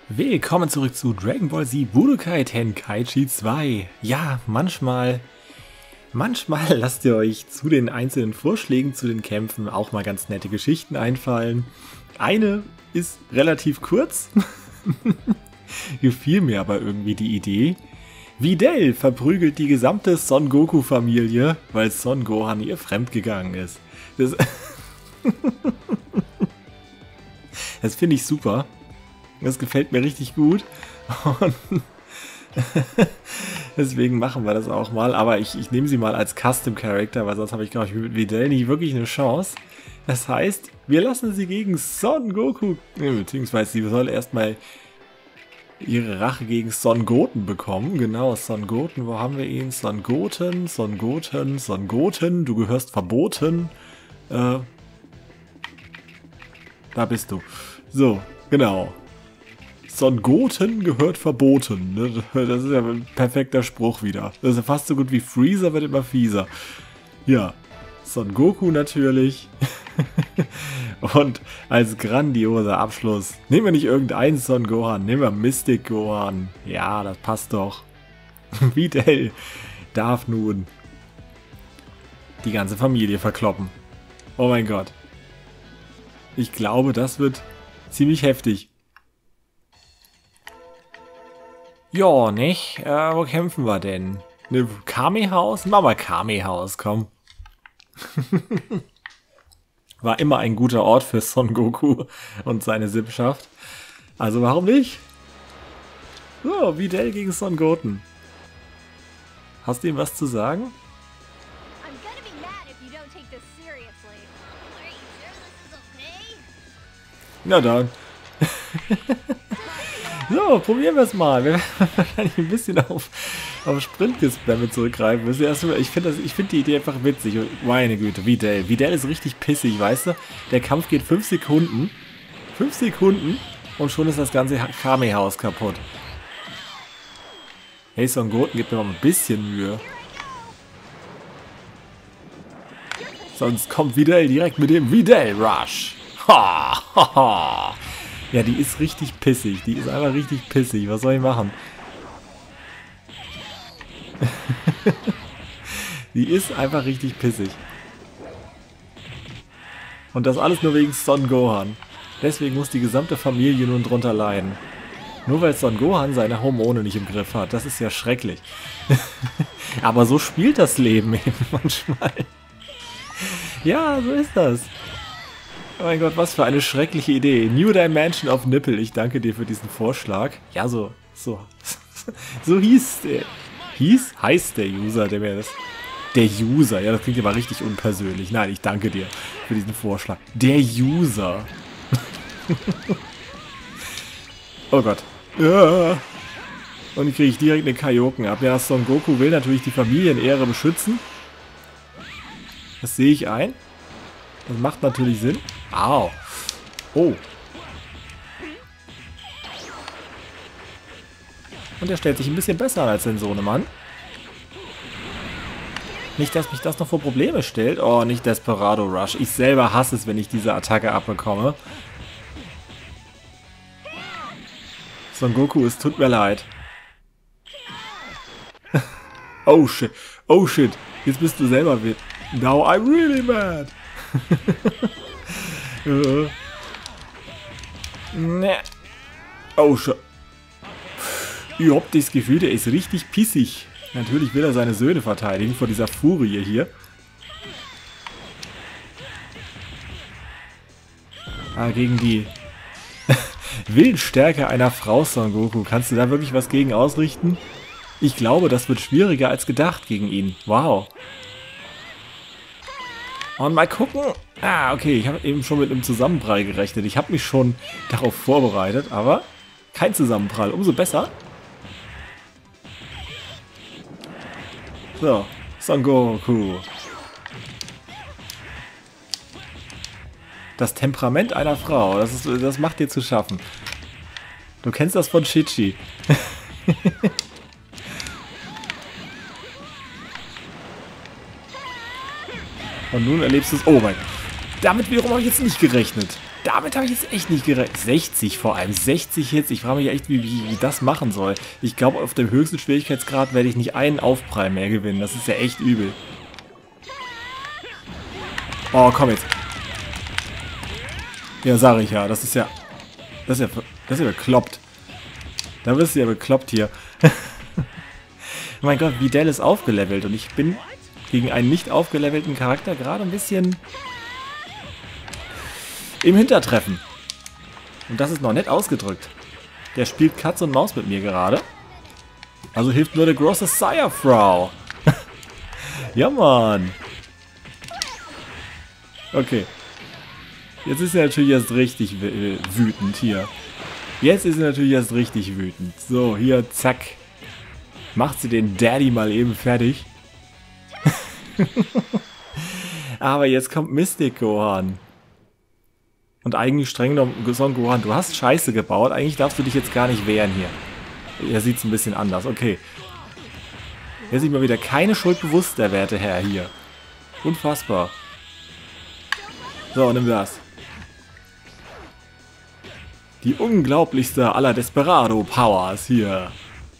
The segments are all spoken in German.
Willkommen zurück zu Dragon Ball Z Budokai Tenkaichi 2. Ja, manchmal lasst ihr euch zu den einzelnen Vorschlägen zu den Kämpfen auch mal ganz nette Geschichten einfallen. Eine ist relativ kurz, gefiel mir aber irgendwie die Idee. Videl verprügelt die gesamte Son Goku-Familie, weil Son Gohan ihr fremdgegangen ist. Das finde ich super. Das gefällt mir richtig gut. Und deswegen machen wir das auch mal. Aber ich nehme sie mal als Custom Character, weil sonst habe ich, glaube ich, mit Videl nicht wirklich eine Chance. Das heißt, wir lassen sie gegen Son Goku, beziehungsweise sie soll erstmal ihre Rache gegen Son Goten bekommen. Genau, Son Goten, wo haben wir ihn? Son Goten, Son Goten, Son Goten, du gehörst verboten. Da bist du. So, genau. Son Goten gehört verboten. Das ist ja ein perfekter Spruch wieder. Das ist ja fast so gut wie Freezer wird immer fieser. Ja, Son Goku natürlich. Und als grandioser Abschluss nehmen wir nicht irgendeinen Son Gohan, nehmen wir Mystic Gohan. Ja, das passt doch. Videl darf nun die ganze Familie verkloppen. Oh mein Gott. Ich glaube, das wird ziemlich heftig. Ja, nicht? Wo kämpfen wir denn? Ne, Kame-Haus? Machen wir Kame-Haus, komm. War immer ein guter Ort für Son Goku und seine Sippschaft. Also warum nicht? So, Videl gegen Son Goten. Hast du ihm was zu sagen? Na dann. So, probieren wir es mal. Wir werden wahrscheinlich ein bisschen auf Sprintgespamme zurückgreifen müssen. Ich finde die Idee einfach witzig. Und meine Güte, Videl. Videl ist richtig pissig, weißt du? Der Kampf geht 5 Sekunden. 5 Sekunden und schon ist das ganze Kame-Haus kaputt. Hey, Son Goten, gib mir mal ein bisschen Mühe. Sonst kommt Videl direkt mit dem Videl-Rush. Ha, ha, ha. Ja, die ist richtig pissig. Die ist einfach richtig pissig. Was soll ich machen? Die ist einfach richtig pissig. Und das alles nur wegen Son Gohan. Deswegen muss die gesamte Familie nun drunter leiden. Nur weil Son Gohan seine Hormone nicht im Griff hat. Das ist ja schrecklich. Aber so spielt das Leben eben manchmal. Ja, so ist das. Oh mein Gott, was für eine schreckliche Idee. New Dimension of Nipple. Ich danke dir für diesen Vorschlag. Ja, so hieß der. Heißt der User, der mir das... Der User, ja, das klingt aber richtig unpersönlich. Nein, ich danke dir für diesen Vorschlag. Der User. Oh Gott. Ja. Und dann kriege ich direkt eine Kaioken ab. Ja, Son Goku will natürlich die Familienehre beschützen. Das sehe ich ein. Das macht natürlich Sinn. Au. Oh. Und er stellt sich ein bisschen besser an als sein Sohnemann. Nicht, dass mich das noch vor Probleme stellt. Oh, nicht Desperado Rush. Ich selber hasse es, wenn ich diese Attacke abbekomme. Son Goku, es tut mir leid. Oh shit. Oh shit. Jetzt bist du selber wit. Now I'm really mad. Ne. Oh shit. Ihr habt das Gefühl, der ist richtig pissig. Natürlich will er seine Söhne verteidigen vor dieser Furie hier. Gegen die Willensstärke einer Frau, Son Goku. Kannst du da wirklich was gegen ausrichten? Ich glaube, das wird schwieriger als gedacht gegen ihn. Wow. Und mal gucken. Okay, ich habe eben schon mit einem Zusammenprall gerechnet. Ich habe mich schon darauf vorbereitet, aber kein Zusammenprall. Umso besser. So, Son Goku. Das Temperament einer Frau, das macht dir zu schaffen. Du kennst das von Chichi. Und nun erlebst du es. Oh mein Gott. Damit wiederum habe ich jetzt nicht gerechnet. Damit habe ich jetzt echt nicht gerechnet. 60 vor allem, 60 Hits. Ich frage mich echt, wie das machen soll. Ich glaube, auf dem höchsten Schwierigkeitsgrad werde ich nicht einen Aufprall mehr gewinnen. Das ist ja echt übel. Oh, komm jetzt. Ja, sag ich ja. Das ist ja bekloppt. Da wirst du ja bekloppt hier. Mein Gott, Videl ist aufgelevelt und ich bin gegen einen nicht aufgelevelten Charakter gerade ein bisschen im Hintertreffen. Und das ist noch nett ausgedrückt. Der spielt Katz und Maus mit mir gerade. Also hilft nur der große Sire-Frau. Ja, Mann. Okay. Jetzt ist er natürlich erst richtig wütend hier. Jetzt ist er natürlich erst richtig wütend. So, hier, zack. Macht sie den Daddy mal eben fertig. Aber jetzt kommt Mystic Gohan. Und eigentlich streng genommen, Son Gohan, du hast Scheiße gebaut. Eigentlich darfst du dich jetzt gar nicht wehren hier. Er sieht es ein bisschen anders. Okay. Er ist sich mal wieder keine Schuld bewusst, der werte Herr hier. Unfassbar. So, nimm das. Die unglaublichste aller Desperado-Powers hier.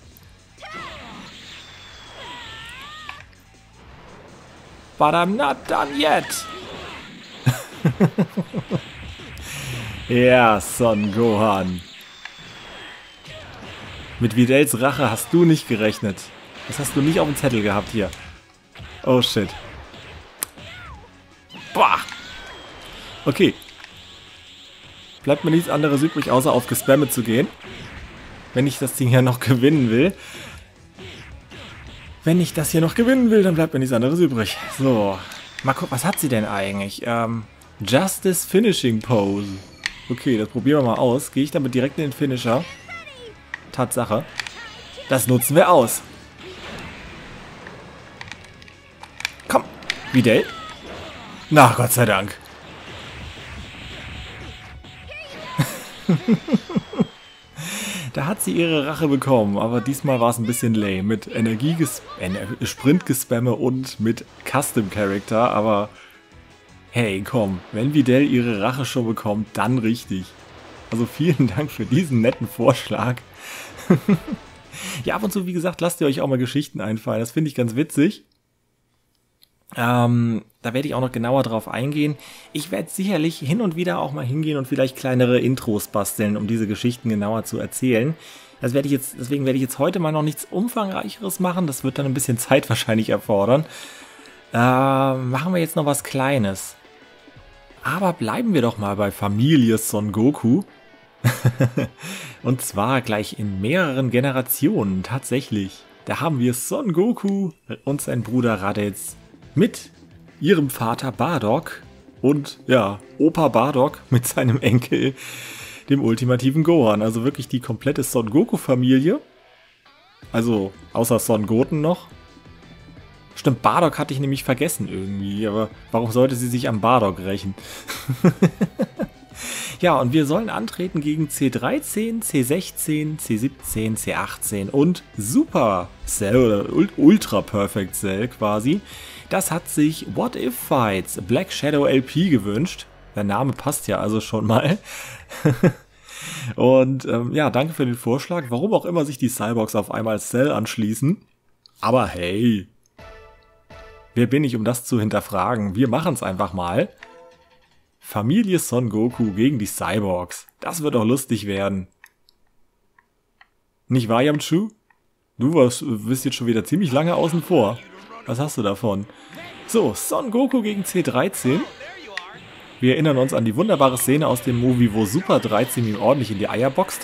But I'm not done yet. Ja, Son Gohan. Mit Videls Rache hast du nicht gerechnet. Das hast du nicht auf dem Zettel gehabt hier. Oh shit. Boah. Okay. Bleibt mir nichts anderes übrig, außer auf Gespamme zu gehen. Wenn ich das Ding hier noch gewinnen will. Wenn ich das hier noch gewinnen will, dann bleibt mir nichts anderes übrig. So. Mal gucken, was hat sie denn eigentlich? Justice Finishing Pose. Okay, das probieren wir mal aus. Gehe ich damit direkt in den Finisher? Tatsache. Das nutzen wir aus. Komm. Videl. Na, Gott sei Dank. Da hat sie ihre Rache bekommen, aber diesmal war es ein bisschen lame. Mit Sprint-Gespamme und mit Custom-Character, aber hey, komm, wenn Videl ihre Rache schon bekommt, dann richtig. Also vielen Dank für diesen netten Vorschlag. Ja, ab und zu, wie gesagt, lasst ihr euch auch mal Geschichten einfallen. Das finde ich ganz witzig. Da werde ich auch noch genauer drauf eingehen. Ich werde sicherlich hin und wieder auch mal hingehen und vielleicht kleinere Intros basteln, um diese Geschichten genauer zu erzählen. Deswegen werde ich jetzt heute mal noch nichts Umfangreicheres machen. Das wird dann ein bisschen Zeit wahrscheinlich erfordern. Machen wir jetzt noch was Kleines. Aber bleiben wir doch mal bei Familie Son Goku. Und zwar gleich in mehreren Generationen, tatsächlich. Da haben wir Son Goku und sein Bruder Raditz mit ihrem Vater Bardock und ja, Opa Bardock mit seinem Enkel, dem ultimativen Gohan. Also wirklich die komplette Son Goku-Familie. Also außer Son Goten noch. Stimmt, Bardock hatte ich nämlich vergessen irgendwie, aber warum sollte sie sich am Bardock rächen? Ja, und wir sollen antreten gegen C13, C16, C17, C18 und Super Cell oder Ultra Perfect Cell quasi. Das hat sich What If Fights Black Shadow LP gewünscht. Der Name passt ja also schon mal. Und ja, danke für den Vorschlag. Warum auch immer sich die Cyborgs auf einmal Cell anschließen. Aber hey, wer bin ich, um das zu hinterfragen? Wir machen es einfach mal. Familie Son Goku gegen die Cyborgs. Das wird doch lustig werden. Nicht wahr, Yamchu? Du bist jetzt schon wieder ziemlich lange außen vor. Was hast du davon? So, Son Goku gegen C13. Wir erinnern uns an die wunderbare Szene aus dem Movie, wo Super 13 ihm ordentlich in die Eier boxt.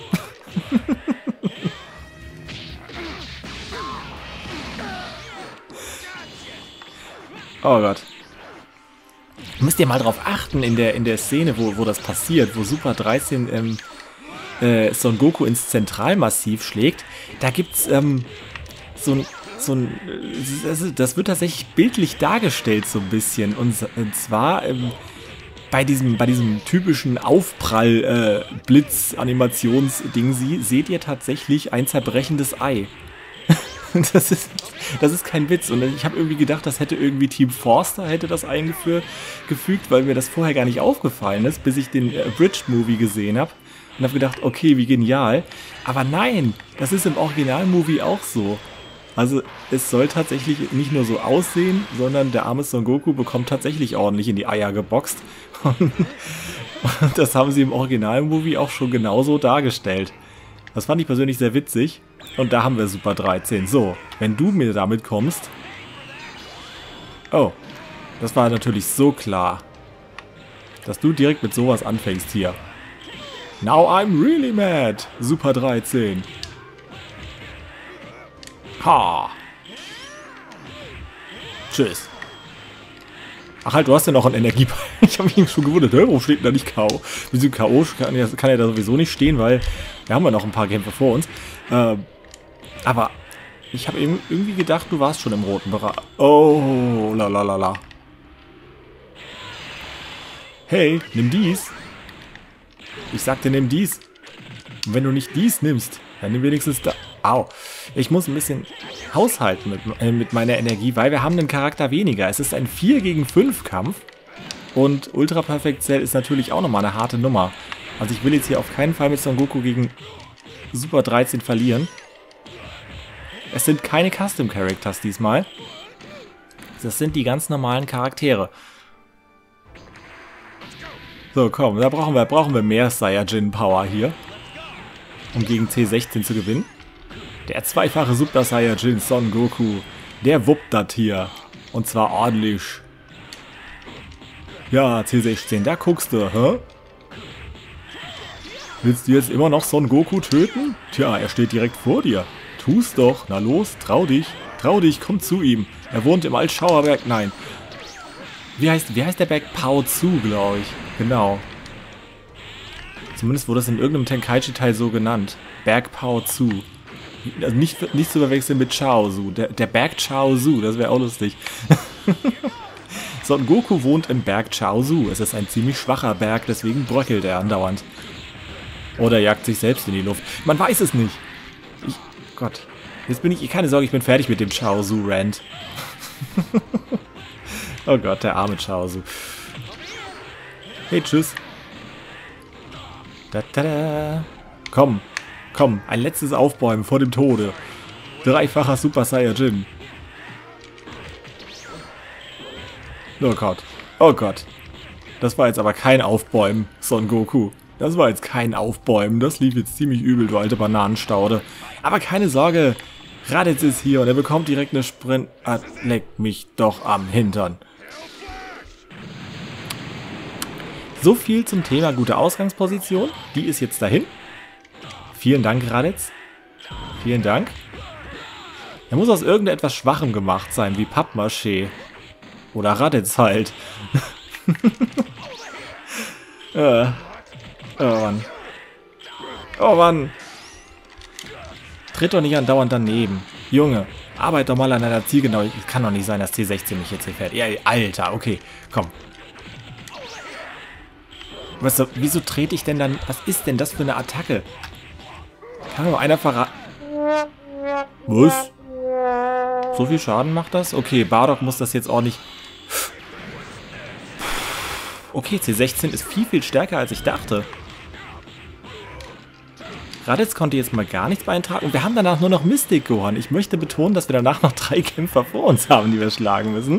Oh Gott. Müsst ihr mal drauf achten in der Szene, wo das passiert, wo Super 13 Son Goku ins Zentralmassiv schlägt. Da gibt's das wird tatsächlich bildlich dargestellt so ein bisschen. Und zwar bei diesem typischen Aufprall-Blitz-Animationsding seht ihr tatsächlich ein zerbrechendes Ei. Das ist kein Witz. Und ich habe irgendwie gedacht, das hätte irgendwie Team Forster hätte das gefügt, weil mir das vorher gar nicht aufgefallen ist, bis ich den Abridged-Movie gesehen habe. Und habe gedacht, okay, wie genial. Aber nein, das ist im Original-Movie auch so. Also es soll tatsächlich nicht nur so aussehen, sondern der arme Son Goku bekommt tatsächlich ordentlich in die Eier geboxt. Und das haben sie im Original-Movie auch schon genauso dargestellt. Das fand ich persönlich sehr witzig. Und da haben wir Super 13. So, wenn du mir damit kommst... Oh, das war natürlich so klar, dass du direkt mit sowas anfängst hier. Now I'm really mad. Super 13. Ha. Tschüss. Ach halt, du hast ja noch einen Energieball. Ich habe mich schon gewundert, warum steht denn da nicht K.O.? Wieso K.O. kann ja da sowieso nicht stehen, weil wir haben ja noch ein paar Kämpfe vor uns. Aber ich habe irgendwie gedacht, du warst schon im roten Bereich. Oh, la. Hey, nimm dies. Ich sagte, nimm dies. Und wenn du nicht dies nimmst, dann nimm wenigstens da. Au. Ich muss ein bisschen haushalten mit meiner Energie, weil wir haben einen Charakter weniger. Es ist ein 4 gegen 5 Kampf. Und Ultra Perfect Cell ist natürlich auch nochmal eine harte Nummer. Also ich will jetzt hier auf keinen Fall mit Son Goku gegen Super 13 verlieren. Es sind keine Custom Characters diesmal. Das sind die ganz normalen Charaktere. So, komm, da brauchen wir mehr Saiyajin Power hier, um gegen C16 zu gewinnen. Der zweifache Super Saiyajin Son Goku, der wuppt das hier. Und zwar ordentlich. Ja, C16, da guckst du, hä? Willst du jetzt immer noch Son Goku töten? Tja, er steht direkt vor dir. Tu's doch, na los, trau dich, komm zu ihm. Er wohnt im Altschauerberg, nein. Wie heißt der Berg? Pao Zu, glaube ich. Genau. Zumindest wurde es in irgendeinem Tenkaichi-Teil so genannt. Berg Pao Zu. Also nicht zu verwechseln mit Chaozu. Der Berg Chaozu, das wäre auch lustig. Son Goku wohnt im Berg Chaozu. Es ist ein ziemlich schwacher Berg, deswegen bröckelt er andauernd. Oder jagt sich selbst in die Luft. Man weiß es nicht. Gott. Jetzt bin ich... Keine Sorge, ich bin fertig mit dem Chaozu-Rant. Oh Gott, der arme Chaozu. Hey, tschüss. Komm, ein letztes Aufbäumen vor dem Tode. Dreifacher Super Saiyajin. Oh Gott. Das war jetzt aber kein Aufbäumen, Son Goku. Das war jetzt kein Aufbäumen. Das lief jetzt ziemlich übel, du alte Bananenstaude. Aber keine Sorge. Raditz ist hier und er bekommt direkt eine Sprint... Ah, leck mich doch am Hintern. So viel zum Thema gute Ausgangsposition. Die ist jetzt dahin. Vielen Dank, Raditz. Vielen Dank. Er muss aus irgendetwas Schwachem gemacht sein, wie Pappmaché. Oder Raditz halt. Oh Mann. Oh Mann. Tritt doch nicht andauernd daneben. Junge, arbeit doch mal an deiner Zielgenauigkeit. Kann doch nicht sein, dass T16 mich jetzt hier fährt. Ja, Alter, okay, komm. Wieso trete ich denn dann... Was ist denn das für eine Attacke? Kann nur einer verraten... Was? So viel Schaden macht das? Okay, Bardock muss das jetzt ordentlich... Okay, C16 ist viel stärker, als ich dachte. Raditz konnte jetzt mal gar nichts beitragen. Und wir haben danach nur noch Mystic Gohan. Ich möchte betonen, dass wir danach noch 3 Kämpfer vor uns haben, die wir schlagen müssen.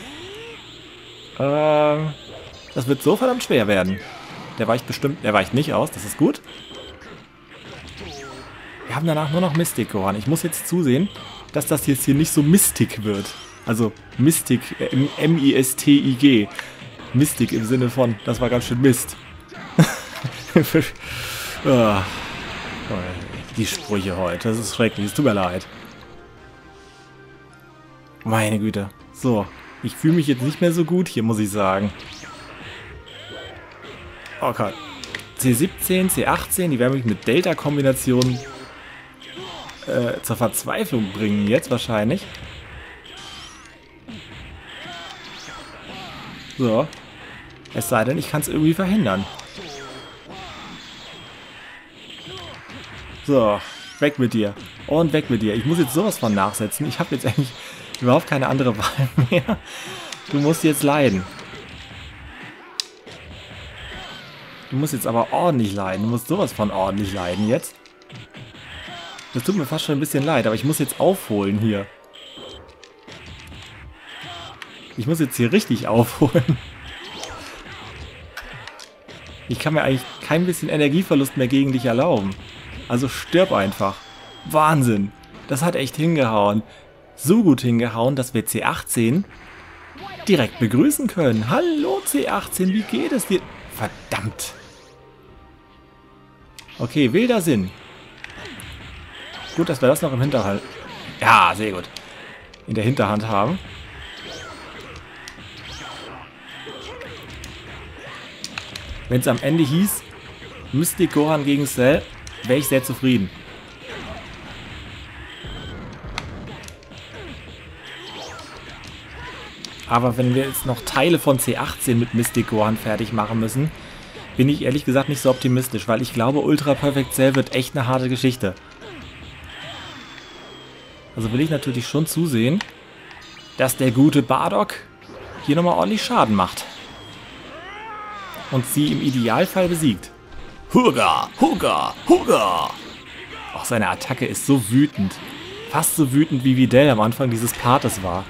Das wird so verdammt schwer werden. Der weicht nicht aus, das ist gut. Wir haben danach nur noch Mystic Gohan. Ich muss jetzt zusehen, dass das jetzt hier nicht so Mystic wird. Also Mystic, M-I-S-T-I-G. Mystic im Sinne von, das war ganz schön Mist. Die Sprüche heute, das ist schrecklich, es tut mir leid. Meine Güte. So, ich fühle mich jetzt nicht mehr so gut hier, muss ich sagen. Okay. C17, C18, die werden mich mit Delta-Kombinationen zur Verzweiflung bringen jetzt wahrscheinlich. So. Es sei denn, ich kann es irgendwie verhindern. So. Weg mit dir. Und weg mit dir. Ich muss jetzt sowas von nachsetzen. Ich habe jetzt eigentlich überhaupt keine andere Wahl mehr. Du musst jetzt leiden. Du musst jetzt aber ordentlich leiden. Du musst sowas von ordentlich leiden jetzt. Das tut mir fast schon ein bisschen leid, aber ich muss jetzt aufholen hier. Ich muss jetzt hier richtig aufholen. Ich kann mir eigentlich kein bisschen Energieverlust mehr gegen dich erlauben. Also stirb einfach. Wahnsinn. Das hat echt hingehauen. So gut hingehauen, dass wir C18 direkt begrüßen können. Hallo C18, wie geht es dir? Verdammt. Okay, wilder Sinn. Gut, dass wir das noch im Hinterhalt... Ja, sehr gut. In der Hinterhand haben. Wenn es am Ende hieß, Mystic Gohan gegen Cell, wäre ich sehr zufrieden. Aber wenn wir jetzt noch Teile von C18 mit Mystic Gohan fertig machen müssen, bin ich ehrlich gesagt nicht so optimistisch, weil ich glaube, Ultra Perfect Cell wird echt eine harte Geschichte. Also will ich natürlich schon zusehen, dass der gute Bardock hier nochmal ordentlich Schaden macht. Und sie im Idealfall besiegt. Huga, Huga, Huga! Auch seine Attacke ist so wütend. Fast so wütend wie Videl am Anfang dieses Partes war.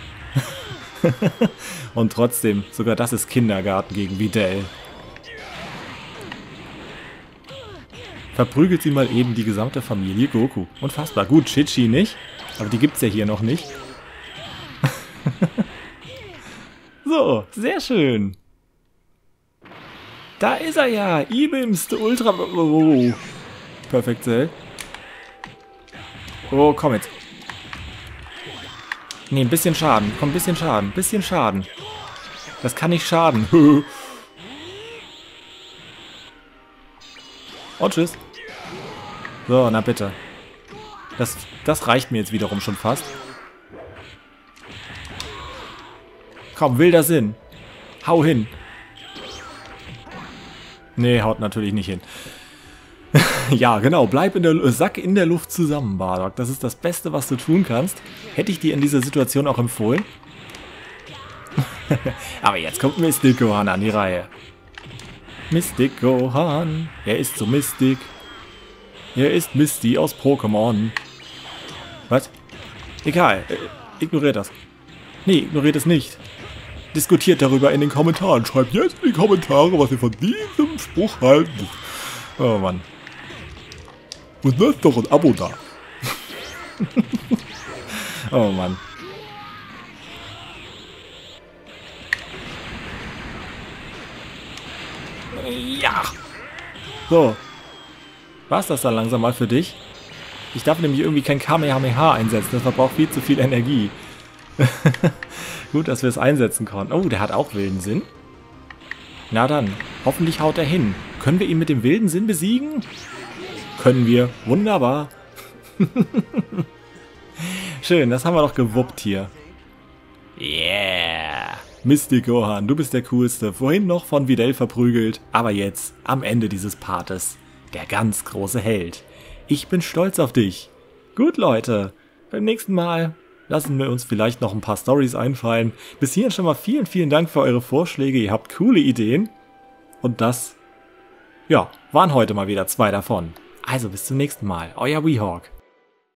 Und trotzdem, sogar das ist Kindergarten gegen Videl. Verprügelt sie mal eben die gesamte Familie Goku. Unfassbar. Gut, Chichi nicht. Aber die gibt's ja hier noch nicht. So, sehr schön. Da ist er ja. Ibims, der Ultra... Oh. Perfekt, Cell. Oh, komm jetzt. Nee, ein bisschen Schaden. Komm, ein bisschen Schaden. Ein bisschen Schaden. Das kann nicht schaden. Und tschüss. So, na bitte. Das reicht mir jetzt wiederum schon fast. Komm, wilder Sinn. Hau hin. Nee, haut natürlich nicht hin. Ja, genau. Bleib in der Sack in der Luft zusammen, Bardock. Das ist das Beste, was du tun kannst. Hätte ich dir in dieser Situation auch empfohlen. Aber jetzt kommt Mystic Gohan an die Reihe. Mystic Gohan. Er ist so Mystic. Er ist Misty aus Pokémon. Was? Egal. Ignoriert das. Nee, ignoriert es nicht. Diskutiert darüber in den Kommentaren. Schreibt jetzt in die Kommentare, was ihr von diesem Spruch haltet. Oh Mann. Und lasst doch ein Abo da. Oh Mann. Ja. So. War's das dann langsam mal für dich? Ich darf nämlich irgendwie kein Kamehameha einsetzen. Das verbraucht viel zu viel Energie. Gut, dass wir es einsetzen konnten. Oh, der hat auch wilden Sinn. Na dann, hoffentlich haut er hin. Können wir ihn mit dem wilden Sinn besiegen? Können wir. Wunderbar. Schön, das haben wir doch gewuppt hier. Yeah. Mystic Gohan, du bist der Coolste. Vorhin noch von Videl verprügelt. Aber jetzt, am Ende dieses Partes, der ganz große Held. Ich bin stolz auf dich. Gut, Leute. Beim nächsten Mal lassen wir uns vielleicht noch ein paar Storys einfallen. Bis hierhin schon mal vielen, vielen Dank für eure Vorschläge. Ihr habt coole Ideen. Und das, ja, waren heute mal wieder 2 davon. Also bis zum nächsten Mal. Euer Weehawk.